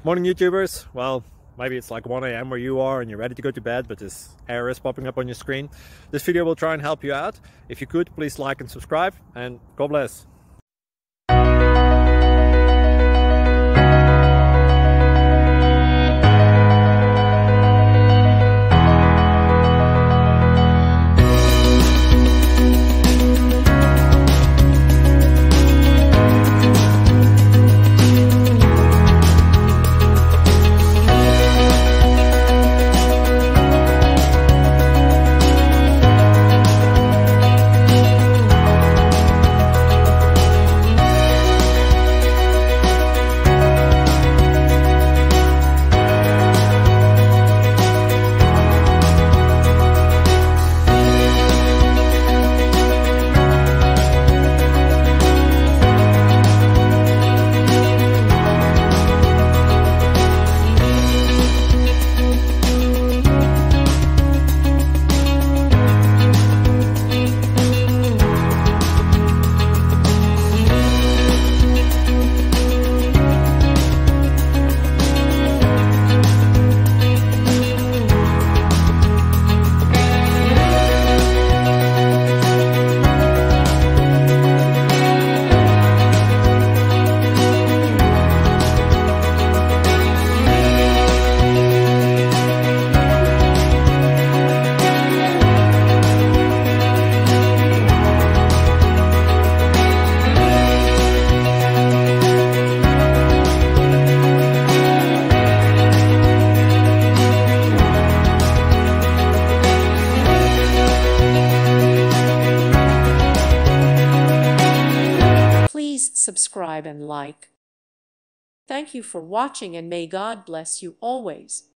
Morning YouTubers. Well, maybe it's like 1 a.m. where you are and you're ready to go to bed, but this error is popping up on your screen. This video will try and help you out. If you could, please like and subscribe, and God bless. Please subscribe and like. Thank you for watching, and may God bless you always.